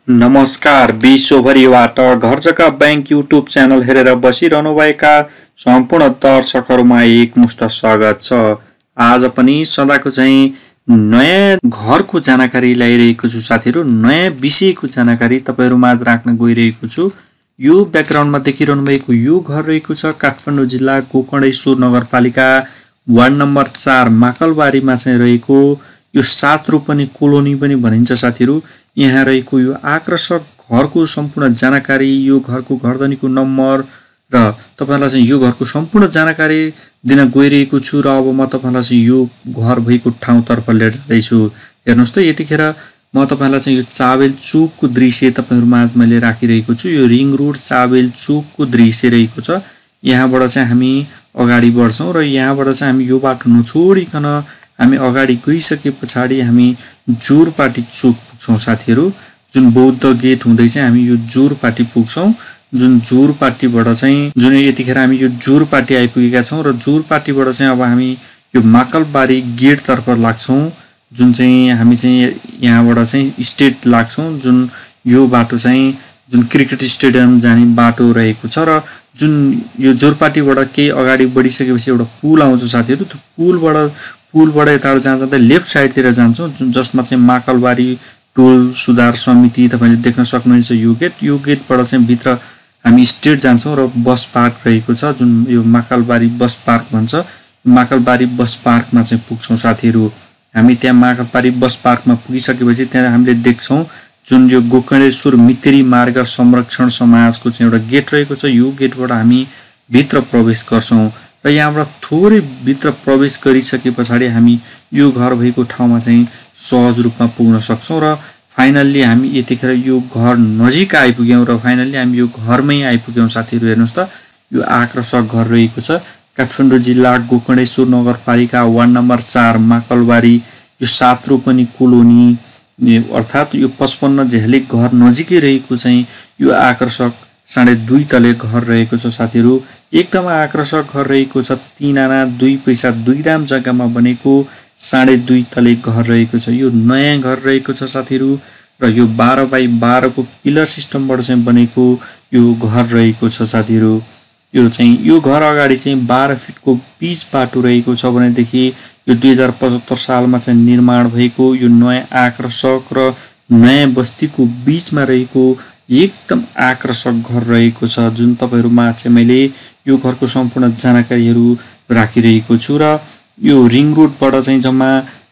नमस्कार। विश्वभरिबाट घर जग्गा बैंक युट्युब च्यानल हेरेर बसिरहनुभएका सम्पूर्ण दर्शकहरुमा एकमुष्ट स्वागत छ। आज पनि सदाको चाहिँ नयाँ घरको जानकारी ल्याइरहेको छु साथीहरु। नयाँ विषयको जानकारी तपाईहरुमाझ राख्न गइरहेको छु। यो ब्याकग्राउन्डमा देखिरहनु भएको यो घर रहेको छ काठमाडौँ जिल्ला गोकर्णेश्वर नगरपालिका वार्ड नम्बर 4 माकलबारीमा चाहिँ रहेको यो 7 रोपनी कोलोनी पनि भनिन्छ साथीहरु। यहाँ रहेको यो आकर्षक घरको सम्पूर्ण जानकारी, यो घरको घरधनीको नम्बर र तपाईहरुलाई चाहिँ यो घरको सम्पूर्ण जानकारी दिन गइरहेको छु र अब म तपाईहरुलाई चाहिँ यो घर भएको ठाउँतर्फ लिएर जाँदै छु। हेर्नुस् त, यतिखेर म तपाईहरुलाई चाहिँ यो चाबेल चोकको दृश्य तपाईहरुमाझ मैले राखिरहेको छु। यो रिङ रोड चाबेल चोकको दृश्य रहेको छ। यहाँबाट चाहिँ हामी अगाडि बढ्छौं र यहाँबाट चाहिँ हामी यो बाटो नछोडिकन हामी अगाडि गइसकेपछि हामी जोरपाटी चोक पुग्छौं साथीहरु। जुन बौद्ध गेट हुँदै चाहिँ हामी यो जोरपाटी पुग्छौं। जुन जोरपाटीबाट चाहिँ जुन यतिखेर हामी यो जोरपाटी आइपुगेका छौं र जोरपाटीबाट चाहिँ अब हामी यो माकलबारी गेट तर्फ लाग्छौं। जुन चाहिँ हामी चाहिँ यहाँबाट चाहिँ स्टेट लाग्छौं। जुन यो बाटो चाहिँ जुन क्रिकेट स्टेडियम जाने बाटो रहेको छ र जुन यो जोरपाटीबाट केही अगाडि बढिसकेपछि एउटा पुल आउँछ साथीहरु। त्यो पुलबाट यताबाट जाँदा लेफ्ट साइडतिर जान्छौं, जुन जसमा चाहिँ माकलबारी टोल सुधार समिति तपाईले देख्न सक्नुहुन्छ। यो गेटबाट चाहिँ भित्र हामी स्ट्रेट जान्छौं र बस पार्क रहेको छ, जुन यो माकलबारी बस पार्क भन्छ। माकलबारी बस पार्कमा चाहिँ पुग्छौं साथीहरु। हामी त्यहाँ माकलबारी बस पार्कमा पुगिसकेपछि त्यहाँ हामीले देख्छौं जुन यो गोकर्णेश्वर मित्री मार्ग संरक्षण समाजको चाहिँ एउटा गेट रहेको छ। यो गेटबाट हामी भित्र प्रवेश गर्छौं र यहाँबाट थोरै भित्र प्रवेश गरिसकेपछि हामी यो घर भएको ठाउँमा चाहिँ सहज रूपमा पुग्न सक्छौं र फाइनल्ली हामी यतिखेर यो घर नजिक आइपुग्यौं र फाइनल्ली हामी यो घरमै आइपुग्यौं साथीहरु। हेर्नुस् त, यो आकर्षक घर रहेको छ काठमाडौँ जिल्ला गोकर्णेश्वर नगरपालिका वार्ड नम्बर 4 माकलबारी। यो 7 रोपनी कोलोनी अर्थात यो 55 झेलेक घर नजिकै रहेको चाहिँ यो आकर्षक 2.5 तले घर रहेको छ साथीहरु। एकदम आकर्षक घर रहेको छ। 3 आना 2 पैसा 2 दाम जग्गामा बनेको 2.5 तले घर रहेको छ। यो नयाँ घर रहेको छ साथीहरु र यो 12 बाइ 12 को पिलर सिस्टमबाट चाहिँ बनेको यो घर रहेको छ साथीहरु। यो घर अगाडि चाहिँ 12 फिटको पिच बाटो रहेको छ भनेदेखि यो 2075 सालमा चाहिँ निर्माण भएको यो नयाँ आकर्षक र नयाँ बस्तीको बीचमा रहेको एकदम आकर्षक घर रहेको छ। जुन तपाईहरुमा चाहिँ मैले यो घरको सम्पूर्ण जानकारीहरु राखिरहेको छु र यो रिङ रोडबाट चाहिँ जम्मा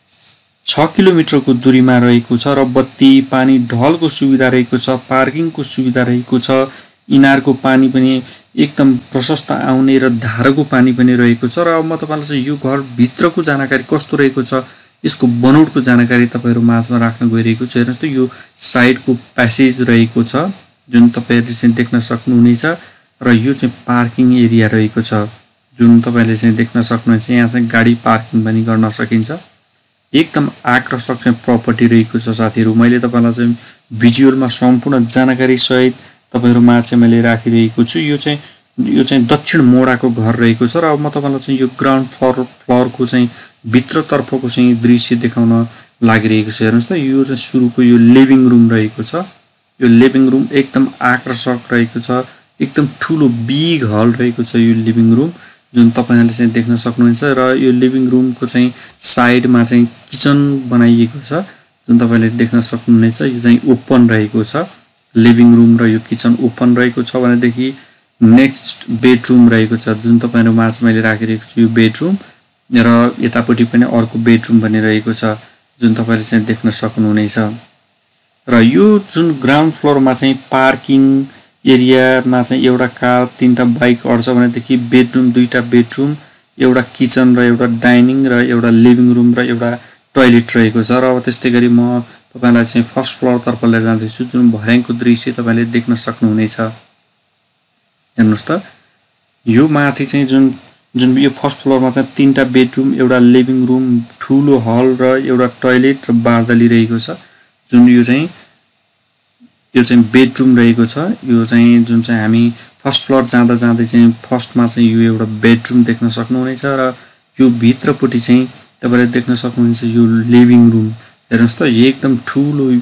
6 किलोमिटरको दूरीमा रहेको छ र बत्ती पानी ढलको सुविधा रहेको छ, पार्किङको सुविधा रहेको छ, इनारको पानी पनि एकदम प्रशस्त आउने र धाराको पानी पनि रहेको छ। र अब म तपाईलाई चाहिँ यो घर भित्रको जानकारी कस्तो रहेको छ, यसको बनोटको जानकारी तपाईहरु माझमा राख्न गइरहेको छु। हेर्नुस् त, यो साइडको प्यासेज रहेको छ जुन तपाईहरुले चाहिँ देख्न सक्नुहुनेछ र यो चाहिँ पार्किङ एरिया रहेको छ जुन तपाईले चाहिँ देख्न सक्नुहुन्छ। यहाँ चाहिँ गाडी पार्किङ पनि गर्न सकिन्छ। एकदम आकर्षक चाहिँ प्रपर्टी रहेको छ साथीहरु। मैले तपाईलाई चाहिँ भिजुअलमा सम्पूर्ण जानकारी सहित तपाईहरुमा चाहिँ मैले राखिरहेको छु। यो चाहिँ दक्षिण मोडाको घर रहेको छ र अब म तपाईलाई चाहिँ यो ग्राउन्ड फ्लोरको चाहिँ भित्रतर्फको चाहिँ दृश्य देखाउन लागिरहेको छ। हेर्नुस् त, यो चाहिँ सुरुको यो लिभिङ रुम रहेको छ। यो लिभिङ रुम एकदम आकर्षक रहेको छ। एकदम ठूलो बिग हल रहेको छ यो लिभिङ रुम जुन तपाईहरुले चाहिँ देख्न सक्नुहुन्छ र यो लिभिङ रुमको चाहिँ साइडमा चाहिँ किचन बनाइएको छ जुन तपाईले देख्न सक्नुहुनेछ। यो चाहिँ ओपन रहेको छ। लिभिङ रुम र यो किचन ओपन रहेको छ भनेदेखि नेक्स्ट बेडरुम रहेको छ जुन तपाईहरु माझ मैले राखिरहेको छु। यो बेडरुम र यतापट्टि पनि अर्को बेडरुम पनि रहेको छ जुन तपाईले चाहिँ देख्न सक्नुहुनेछ। र यो जुन ग्राउन्ड फ्लोरमा चाहिँ पार्किङ एरियामा चाहिँ एउटा कार 3टा बाइक अड्छ भनेदेखि बेडरुम 2टा बेडरुम, एउटा किचन र एउटा डाइनिङ र एउटा लिभिङ रुम र एउटा टोयलेट रहेको छ। र अब त्यस्तै गरी म तपाईलाई चाहिँ फर्स्ट फ्लोर तर्फ लिएर जाँदैछु जुन भर्याङको दृश्य तपाईले देख्न सक्नुहुनेछ। हेर्नुस् त, यो माथि चाहिँ जुन यो फर्स्ट फ्लोरमा चाहिँ 3टा बेडरुम, एउटा लिभिङ रुम, ठूलो हल र एउटा टोयलेट र बारदली रहेको छ। जुन यो चाहिँ बेडरुम रहेको छ। यो चाहिँ जुन चाहिँ हामी फर्स्ट फ्लोर जाँदा चाहिँ फर्स्टमा चाहिँ यो एउटा बेडरुम देख्न सक्नुहुनेछ र यो भित्रपट्टि चाहिँ तपाईले देख्न सक्नुहुन्छ यो लिभिङ रुम। हेर्नुस् त, एकदम ठूलो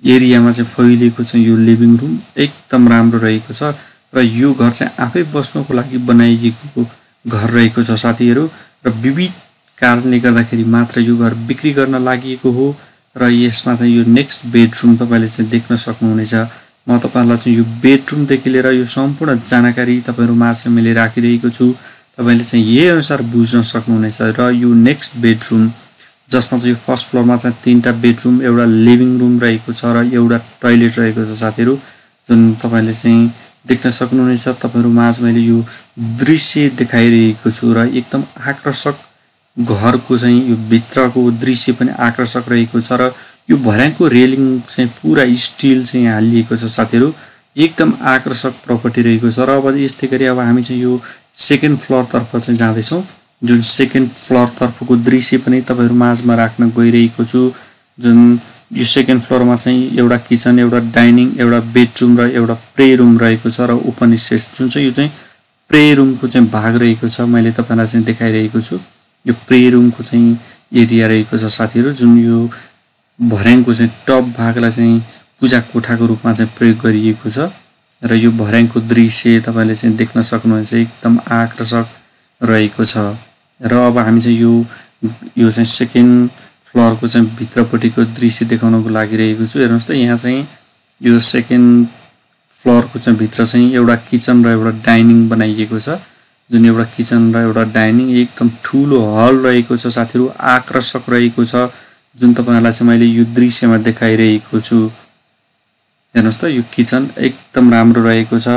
एरियामा चाहिँ फैलिएको छ यो लिभिङ रुम एकदम राम्रो रहेको छ र यो घर चाहिँ आफै बस्नको लागि बनाइएको घर रहेको छ साथीहरु र विविध कारणले गर्दाखेरि मात्र यो घर बिक्री गर्न लागि हो र यसमा चाहिँ यो नेक्स्ट बेडरुम तपाईले चाहिँ देख्न सक्नुहुनेछ। म तपाईहरुलाई चाहिँ यो बेडरुम देखि लिएर यो सम्पूर्ण जानकारी तपाईहरु माझ मैले राखिरहेको छु। तपाईले चाहिँ यही अनुसार बुझ्न सक्नुहुनेछ र यो नेक्स्ट बेडरुम जसमा चाहिँ यो फर्स्ट फ्लोरमा चाहिँ 3टा बेडरुम एउटा लिभिङ रुम रहेको छ र एउटा टोयलेट रहेको छ साथीहरु जुन तपाईले चाहिँ देख्न सक्नुहुनेछ। तपाईहरु माझ मैले यो दृश्य देखाइरहेको छु र एकदम आकर्षक घरको चाहिँ यो भित्रको दृश्य पनि आकर्षक रहेको छ र यो भर्याङको रेलिङ चाहिँ पुरा स्टिल चाहिँ हालिएको छ साथीहरु एकदम आकर्षक प्रपर्टी रहेको छ। र अब यस्तै गरी अब हामी चाहिँ यो सेकेन्ड फ्लोर तर्फ चाहिँ जाँदै छौं जुन सेकेन्ड फ्लोर तर्फको दृश्य पनि तपाईहरु माझमा राख्न गइरहेको छु। जुन यो सेकेन्ड फ्लोरमा चाहिँ एउटा किचन एउटा डाइनिङ एउटा बेडरुम र एउटा प्ले रुम रहेको छ र ओपन स्पेस जुन चाहिँ यो चाहिँ प्ले रुमको चाहिँ भाग रहेको छ। मैले तपाईलाई चाहिँ देखाइरहेको छु यो प्ले रुमको चाहिँ एरिया रहेको छ साथीहरु जुन यो भर्याङको चाहिँ टप भागलाई चाहिँ पूजा कोठाको रूपमा चाहिँ प्रयोग गरिएको छ र यो भर्याङको दृश्य तपाईले चाहिँ देख्न सक्नुहुन्छ एकदम आकर्षक रहेको छ। र अब हामी चाहिँ यो चाहिँ सेकेन्ड फ्लोरको चाहिँ भित्रपट्टिको दृश्य देखाउनको लागि रहेको छु। हेर्नुस् त यहाँ चाहिँ यो सेकेन्ड फ्लोरको चाहिँ भित्र चाहिँ एउटा किचन र एउटा डाइनिङ बनाइएको छ जुन एउटा किचन र एउटा डाइनिङ एकदम ठूलो हल रहेको छ साथीहरु आकर्षक रहेको छ जुन तपाईहरुलाई चाहिँ मैले यो दृश्यमा देखाइरहेको छु। हेर्नुस् त यो किचन एकदम राम्रो रहेको छ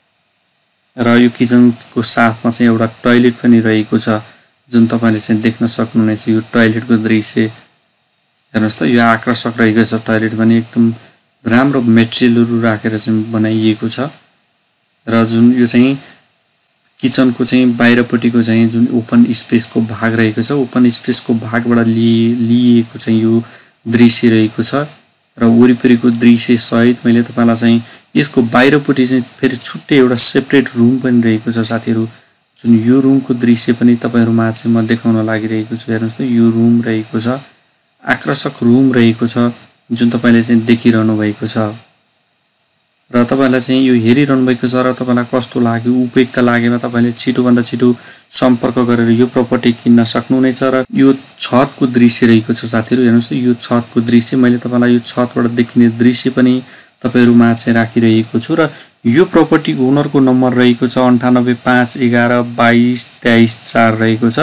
र यो किचनको साथमा चाहिँ एउटा टोयलेट पनि रहेको छ जुन तपाईले चाहिँ देख्न सक्नुहुनेछ यो टोयलेटको दृश्य। हेर्नुस् त यो आकर्षक रहेको छ टोयलेट पनि एकदम राम्रो मेटेरियलहरु राखेर चाहिँ बनाइएको छ र जुन यो चाहिँ किचनको चाहिँ बाहिरपट्टिको चाहिँ जुन ओपन स्पेसको भाग रहेको छ ओपन स्पेसको भागबाट लिएको चाहिँ यो दृश्य रहेको छ र वरिपरिको दृश्य सहित मैले तपाईलाई चाहिँ यसको बाहिरपट्टि चाहिँ फेरि छुट्टै एउटा सेपरेट रुम पनि रहेको छ साथीहरु जुन यो रुमको दृश्य पनि तपाईहरुमा चाहिँ म देखाउन लागिरहेको छु। हेर्नुस् त यो रुम रहेको छ आकर्षक रुम रहेको छ जुन तपाईले चाहिँ देखिरहनु भएको छ र तपाईलाई चाहिँ यो हेरिरहनु भएको छ र तपाईलाई कस्तो लाग्यो उपयुक्त लागेमा तपाईले छिटो भन्दा छिटो सम्पर्क गरेर यो प्रपर्टी किन्न सक्नुहुनेछ। र यो छतको दृश्य रहेको छ साथीहरु हेर्नुस् यो छतको दृश्य मैले तपाईलाई यो छतबाट देखिने दृश्य पनि तपाईहरुमा चाहिँ राखिरहेको छु र यो प्रपर्टी ओनरको नम्बर रहेको छ 9851122234 रहेको छ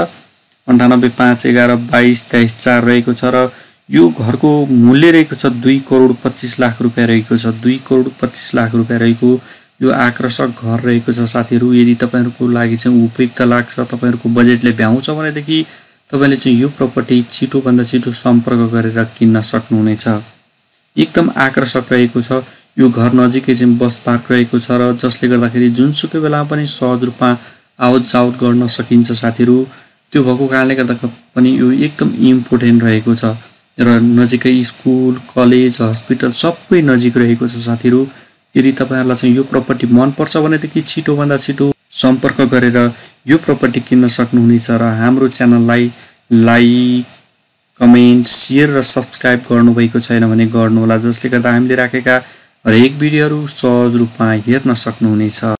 9851122234 रहेको छ र यो घरको मूल्य रहेको छ 2,25,00,000 रुपैयाँ रहेको छ 2,25,00,000 रुपैयाँ रहेको यो आकर्षक घर रहेको छ साथीहरु। यदि तपाईहरुको लागि चाहिँ उपयुक्त लाग्छ तपाईहरुको बजेटले भ्याउँछ भनेदेखि तपाईले चाहिँ यो प्रपर्टी छिटो भन्दा छिटो सम्पर्क गरेर किन्न सक्नुहुनेछ। एकदम आकर्षक रहेको छ यो घर नजिकै चाहिँ बस पार्क रहेको छ र जसले गर्दाखेरि जुनसुकै बेला पनि सहज रूपमा आवत जावत गर्न सकिन्छ साथीहरु। त्यो भएको कारणले गर्दा पनि यो एकदम इम्पोर्टेन्ट रहेको छ र नजिकै स्कुल कलेज हस्पिटल सबै नजिक रहेको छ साथीहरु। यदि तपाईहरुलाई चाहिँ यो प्रपर्टी मन पर्छ भनेदेखि छिटो भन्दा छिटो सम्पर्क गरेर यो प्रपर्टी किन्न सक्नुहुनेछ र हाम्रो च्यानललाई लाइक कमेन्ट शेयर र सब्स्क्राइब गर्नुभएको छैन भने गर्नुहोला जसले गर्दा हामीले राखेका हरेक भिडियोहरु सहज रूपमा हेर्न सक्नुहुनेछ।